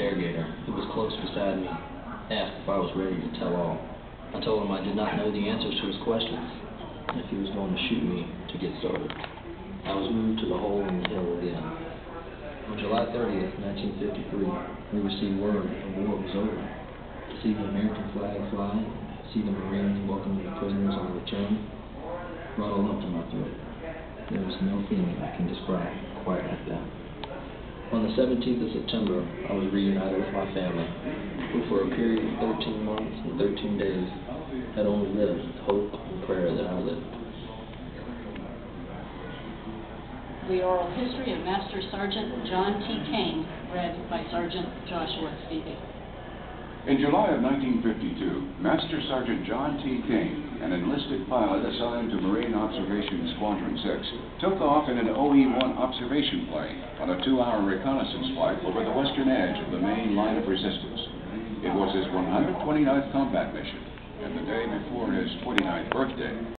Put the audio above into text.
interrogator, who was close beside me, asked if I was ready to tell all. I told him I did not know the answers to his questions, and if he was going to shoot me to get started. I was moved to the hole in the hill again. On July 30th, 1953, we received word that the war was over. To see the American flag fly, see the Marines welcoming the prisoners on return, brought a lump to my throat. There was no feeling I can describe quite like that. On the 17th of September, I was reunited with my family, who for a period of 13 months and 13 days had only lived with hope and prayer that I lived. The oral history of Master Sergeant John T. Kane, read by Sergeant Joshua Stevie. In July of 1952, Master Sergeant John T. Kane, an enlisted pilot assigned to Marine Observation Squadron 6, took off in an OE-1 observation plane on a 2-hour reconnaissance flight over the western edge of the main line of resistance. It was his 129th combat mission, and the day before his 29th birthday.